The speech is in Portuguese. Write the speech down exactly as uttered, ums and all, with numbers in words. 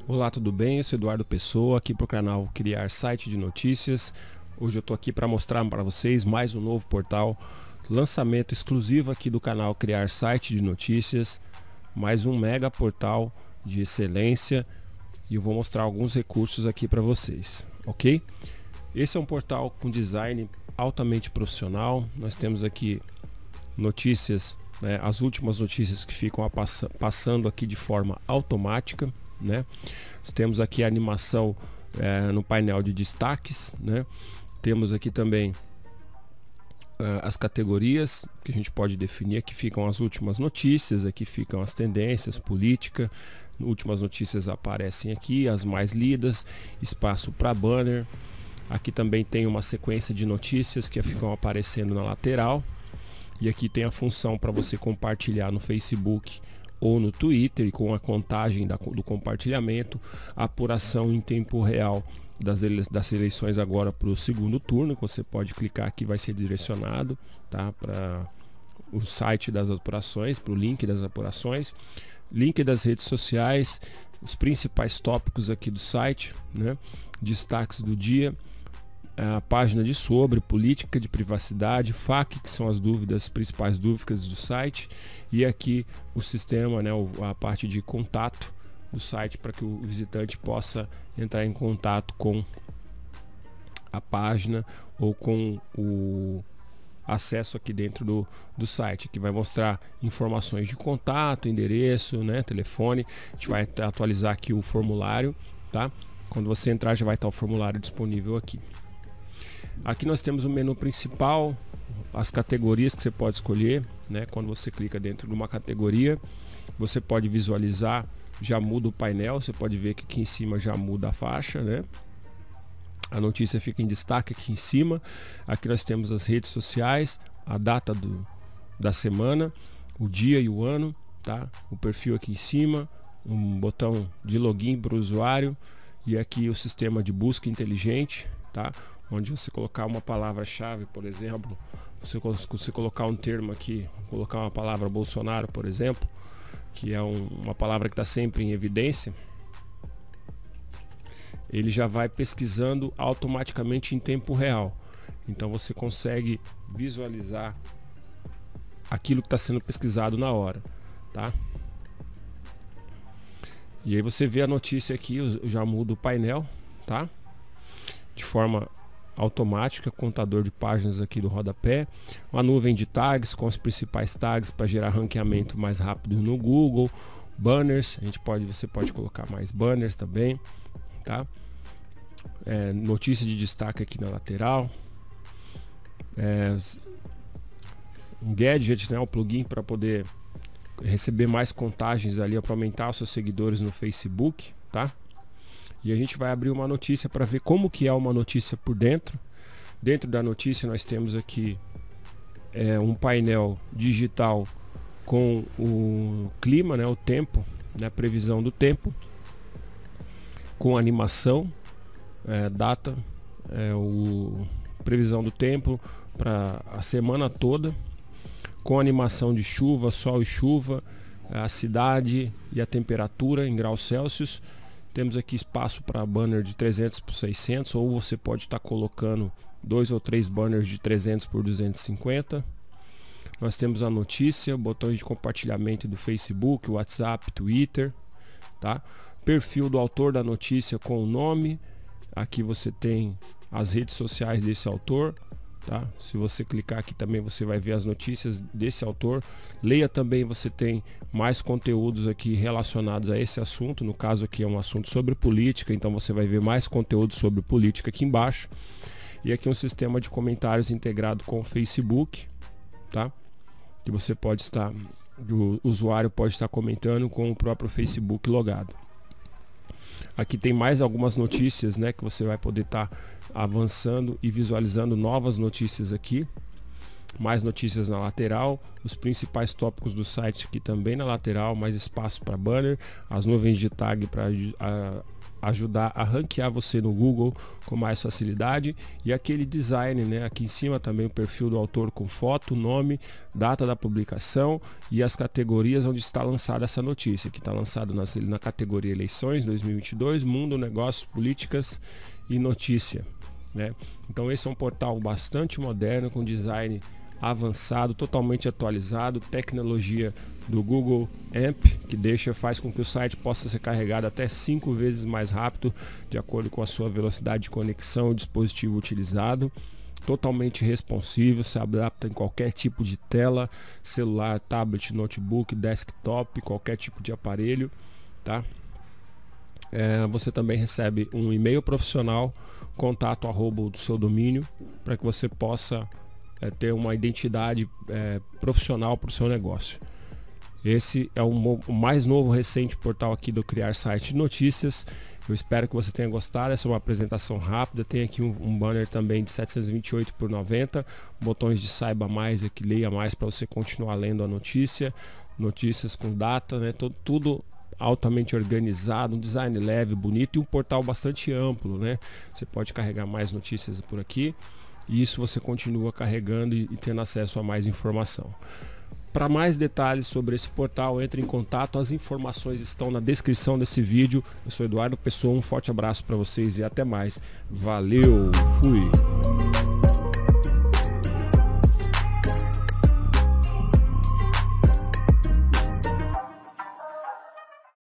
Olá, tudo bem? Eu sou Eduardo Pessoa, aqui para o canal Criar Site de Notícias. Hoje eu estou aqui para mostrar para vocês mais um novo portal, lançamento exclusivo aqui do canal Criar Site de Notícias, mais um mega portal de excelência, e eu vou mostrar alguns recursos aqui para vocês, ok? Esse é um portal com design altamente profissional. Nós temos aqui notícias, né, as últimas notícias que ficam a pass passando aqui de forma automática, né? Temos aqui a animação é, no painel de destaques, né? Temos aqui também uh, as categorias que a gente pode definir. Aqui ficam as últimas notícias, aqui ficam as tendências, política. Últimas notícias aparecem aqui, as mais lidas, espaço para banner. Aqui também tem uma sequência de notícias que ficam aparecendo na lateral. E aqui tem a função para você compartilhar no Facebook ou no Twitter, e com a contagem da, do compartilhamento, a apuração em tempo real das, ele, das eleições agora para o segundo turno, que você pode clicar aqui, vai ser direcionado, tá, para o site das apurações, para o link das apurações, link das redes sociais, os principais tópicos aqui do site, né, destaques do dia, a página de sobre, política de privacidade, F A Q, que são as dúvidas, principais dúvidas do site, e aqui o sistema, né, a parte de contato do site, para que o visitante possa entrar em contato com a página ou com o acesso aqui dentro do, do site, que vai mostrar informações de contato, endereço, né, telefone. A gente vai atualizar aqui o formulário, tá? Quando você entrar já vai estar o formulário disponível aqui. Aqui nós temos o menu principal, as categorias que você pode escolher, né? Quando você clica dentro de uma categoria, você pode visualizar, já muda o painel, você pode ver que aqui em cima já muda a faixa, né? A notícia fica em destaque aqui em cima. Aqui nós temos as redes sociais, a data do, da semana, o dia e o ano, tá? O perfil aqui em cima, um botão de login para o usuário, e aqui o sistema de busca inteligente, tá? Onde você colocar uma palavra-chave, por exemplo, você, você colocar um termo aqui, colocar uma palavra Bolsonaro, por exemplo, que é um, uma palavra que está sempre em evidência, ele já vai pesquisando automaticamente em tempo real. Então você consegue visualizar aquilo que está sendo pesquisado na hora, tá? E aí você vê a notícia aqui, eu já mudo o painel, tá? De forma automática, contador de páginas aqui do rodapé, uma nuvem de tags com os principais tags para gerar ranqueamento mais rápido no Google, banners, a gente pode, você pode colocar mais banners também, tá? É, notícia de destaque aqui na lateral, é, um gadget, né, um plugin para poder receber mais contagens ali, para aumentar os seus seguidores no Facebook, tá? E a gente vai abrir uma notícia para ver como que é uma notícia por dentro. Dentro da notícia nós temos aqui é, um painel digital com o clima, né, o tempo, né, previsão do tempo, com animação, é, data, é, o, previsão do tempo para a semana toda, com animação de chuva, sol e chuva, a cidade e a temperatura em graus Celsius. Temos aqui espaço para banner de trezentos por seiscentos, ou você pode estar colocando dois ou três banners de trezentos por duzentos e cinquenta. Nós temos a notícia, botões de compartilhamento do Facebook, WhatsApp, Twitter, tá? Perfil do autor da notícia com o nome. Aqui você tem as redes sociais desse autor, tá? Se você clicar aqui também você vai ver as notícias desse autor. Leia também, você tem mais conteúdos aqui relacionados a esse assunto. No caso aqui é um assunto sobre política, então você vai ver mais conteúdo sobre política aqui embaixo. E aqui um sistema de comentários integrado com o Facebook, tá? Que você pode estar, o usuário pode estar comentando com o próprio Facebook logado. Aqui tem mais algumas notícias, né, que você vai poder estar avançando e visualizando novas notícias aqui. Mais notícias na lateral, os principais tópicos do site aqui também na lateral, mais espaço para banner, as nuvens de tag para ajudar a ranquear você no Google com mais facilidade. E aquele design, né, aqui em cima também o perfil do autor com foto, nome, data da publicação e as categorias onde está lançada essa notícia, que está lançado na, na categoria eleições dois mil e vinte e dois, mundo, negócios, políticas e notícia, né? Então esse é um portal bastante moderno, com design avançado, totalmente atualizado, tecnologia do Google AMP, que deixa, faz com que o site possa ser carregado até cinco vezes mais rápido, de acordo com a sua velocidade de conexão e dispositivo utilizado. Totalmente responsivo, se adapta em qualquer tipo de tela, celular, tablet, notebook, desktop, qualquer tipo de aparelho, tá? É, você também recebe um e-mail profissional, contato arroba do seu domínio, para que você possa é, ter uma identidade é, profissional para o seu negócio. Esse é o, o mais novo, recente portal aqui do Criar Site de Notícias. Eu espero que você tenha gostado. Essa é uma apresentação rápida. Tem aqui um, um banner também de setecentos e vinte e oito por noventa, botões de saiba mais e que leia mais para você continuar lendo a notícia, notícias com data, né? Todo, tudo altamente organizado, um design leve, bonito e um portal bastante amplo, né? Você pode carregar mais notícias por aqui e isso você continua carregando e, e tendo acesso a mais informação. Para mais detalhes sobre esse portal, entre em contato, as informações estão na descrição desse vídeo. Eu sou Eduardo Pessoa, um forte abraço para vocês e até mais. Valeu, fui!